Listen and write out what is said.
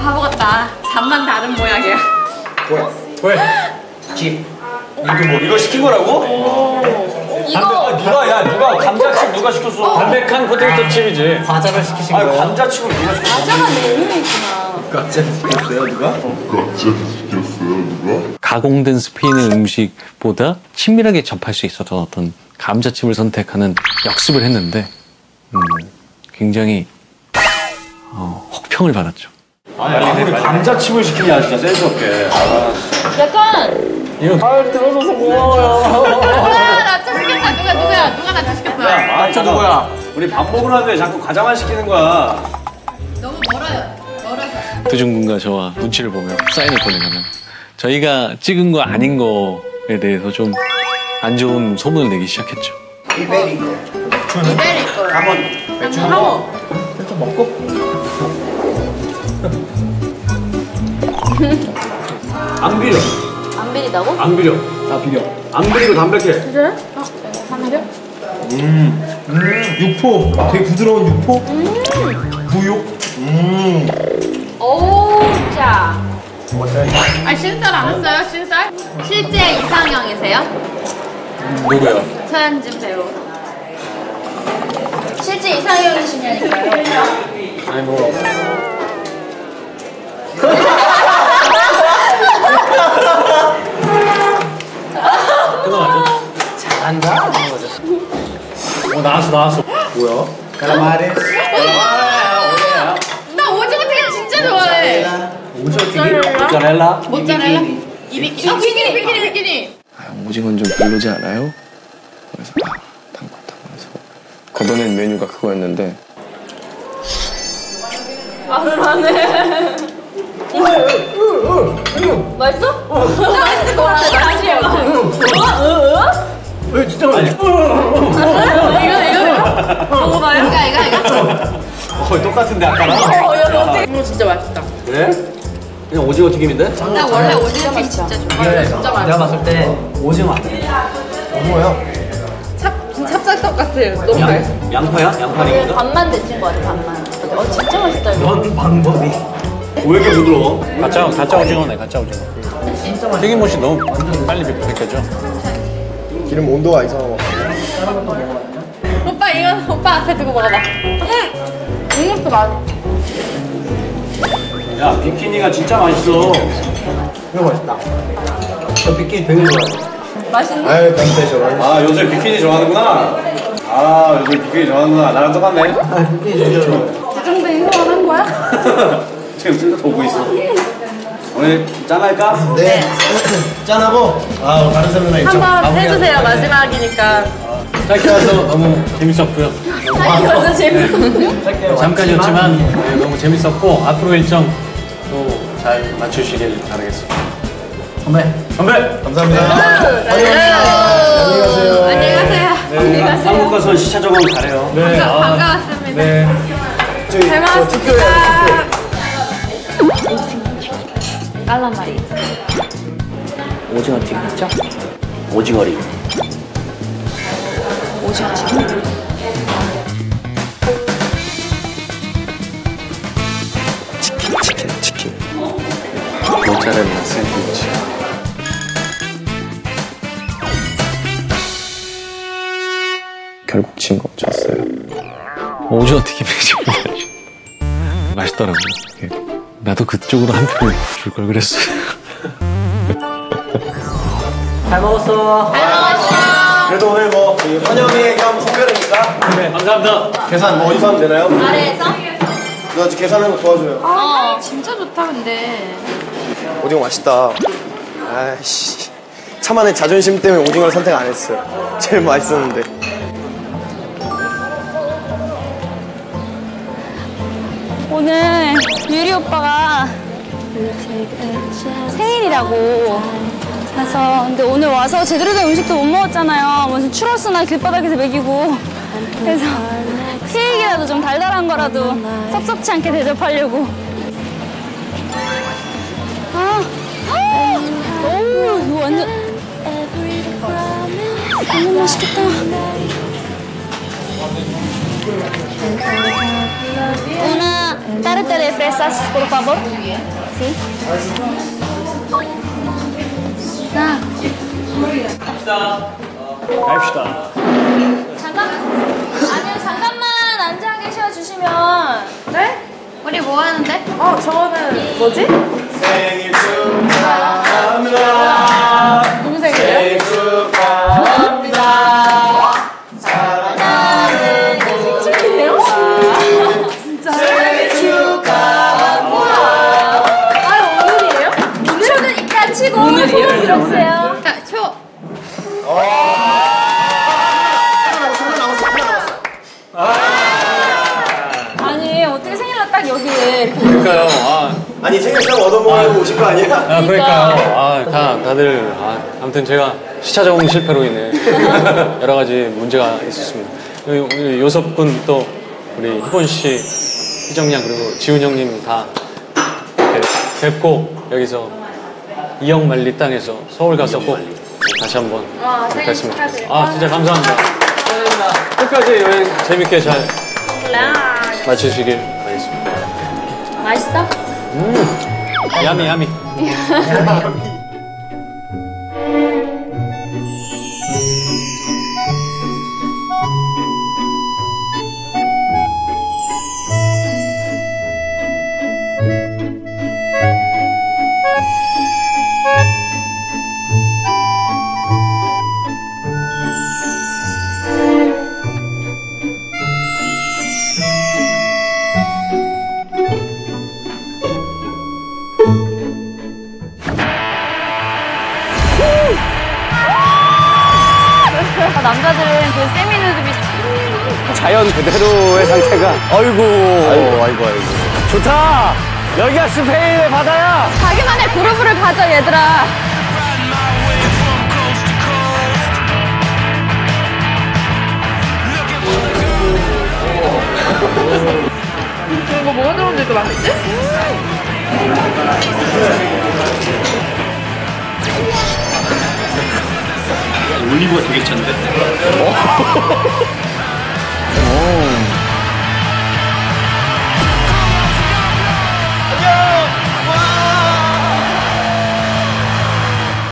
바보 같다. 잠만 다른 모양이야. 왜? 집. 이거 시킨 거라고? 이거 누가 감자칩 누가 시켰어? 담백한 포테이토 칩이지. 과자를 시키신 거야? 감자칩을 누가 시켰어? 과자가 너무 있구나. 과자 시켰어요 누가? 가공된 스페인의 음식보다 친밀하게 접할 수 있었던 어떤 감자칩을 선택하는 역습을 했는데 굉장히 혹평을 받았죠. 아니 감자칩을 시키냐 진짜 센스 없게. 약간 이거 들어줘서 고마워요. 나초 시켰다. 누가 나초 시켰어? 나초 누구야? 우리 밥 먹으러 왔는데 자꾸 과자만 시키는 거야. 너무 멀어요. 두준군과 저와 눈치를 보며 사인을 보내면 저희가 찍은 거 아닌 거에 대해서 좀 안 좋은 소문을 내기 시작했죠. 이베리코. 이베리코. 한번 맥주 한번 먹고. 안 비려. 안 비리다고? 안 비려. 다 비려. 안 비리고 담백해. 진짜요? 하나요? 육포. 되게 부드러운 육포. 구육. 오, 자. 아, 신살 안 했어요? 신살? 실제 이상형이세요? 누구요? 서현진 배우. 실제 이상형이시냐니까요. 아니 뭐 그거 맞죠? 잘한다. 나왔어. 뭐야? 카라마레스. 나 오징어 튀김 진짜 좋아해. 오징어 튀김? 모짜렐라? 모짜렐라? 비키니. 오징어는 좀 별로지 않아요? 그래서 당근해서 걷어낸 메뉴가 그거였는데 말을 안 해. 맛있어? 맛있을 것 같아. 맛있어. 왜 진짜 맛있어? 이거 먹어봐요. 이거. 똑같은데 아까랑? 이거 진짜 맛있다. 그래? 그냥 오징어 튀김인데? 나 원래 오징어 튀김 진짜 좋아해. 진짜 맛있어. 내가 봤을 때 오징어 아니야. 뭐야? 찹쌀떡 같아요. 너무 맛있어. 양파야? 양파링인가? 반만 데친 거 같아. 반만. 진짜 맛있다 이거. 넌 방법이 왜 이렇게 부드러워? 가짜 오징어네. 가짜 오징어. 튀김옷이 너무 빨리 벗겨져. 기름 온도가 이상하고. 오빠 이거 오빠 앞에 두고 먹어봐. 이것도 맛있어. 야 비키니가 진짜 맛있어. 이거 맛있다. 저 비키니 되게 좋아해. 맛있네. 아유, 감사해줘. 아 요새 비키니 좋아하는구나. 아 요새 비키니 좋아하는구나. 나랑 똑같네. 주정뱅이 소원한 거야? 지금 둘다 보고 있어. 오늘 짠할까? 네. 짠하고, 다른 사람이랑 있죠. 한번 해주세요. 마지막이니까. 짧게 와서 너무 재밌었고요. 완전 재밌어. 잠깐이었지만 너무 재밌었고 앞으로 일정 또 잘 맞추시길 바라겠습니다. 건배. 감사합니다. 안녕히 가세요. 안녕히 가세요. 한국 가서 시차 적응 잘해요. 네. 반가웠습니다. 네. 잘 먹었습니다. 깔라마리. 오징어 튀김 있죠? 오징어리. 오징어 튀김. 치킨 모짜렐라 샌드위치 결국 진 거 졌어요. 오징어 튀김이 정말 맛있더라고요. 나도 그쪽으로 한 표를 줄 걸 그랬어. 잘 먹었어. 그래도 오늘 뭐, 환영회 겸 선별이니까. 네, 감사합니다. 계산 뭐 어디서 하면 되나요? 아래에서? 나 계산하는 거 도와줘요. 진짜 좋다 근데. 오징어 맛있다. 아이씨. 차만의 자존심 때문에 오징어를 선택 안 했어요. 제일 맛있었는데. 오늘 유리 오빠가 생일이라고 그래서 근데 오늘 와서 제대로 된 음식도 못 먹었잖아요. 무슨 추러스나 길바닥에서 먹이고 그래서 케이크라도 좀 달달한 거라도 섭섭치 않게 대접하려고. 어우 이거 완전 맛있겠다. 오나 Tarte de fresas, por favor. Sí. 자. 갑시다. 잠깐만 앉아 계셔 주시면. 네? 우리 뭐 하는데? 저는 뭐지? 생일 축하합니다. 누구 생일이에요? 생일 축하합니다. 사랑하는 생일이에요? 진짜 생일 축하합니다. 오늘이에요? 초는 이따 치고 오늘이에요? 소원 들어주세요. 자, 초. 아니 어떻게 생일날 딱 여기에 이렇게 그러니까요. 아니 생일상 얻어먹으려고 오신 거 아니야? 그러니까요. 다들 아무튼 제가 시차 적응 실패로 인해 여러 가지 문제가 있었습니다. 우리 요섭 군 또 우리 희본 씨, 희정 양 그리고 지훈 형님 다 이렇게 뵙고 여기서 이영만리 땅에서 서울 가서 꼭 다시 한번 뵙겠습니다. 진짜 감사합니다. 끝까지 여행 재밌게 잘 마치시길 바라겠습니다. 맛있어? 야미. 남자들은 그 세미누드비 자연 그대로의 상태가. 아이고. 좋다. 여기가 스페인의 바다야. 자기만의 그루브를 가져 얘들아. 이거 뭐가 들어오는데 이렇게 맛있지? 올리브가 되게 짠데?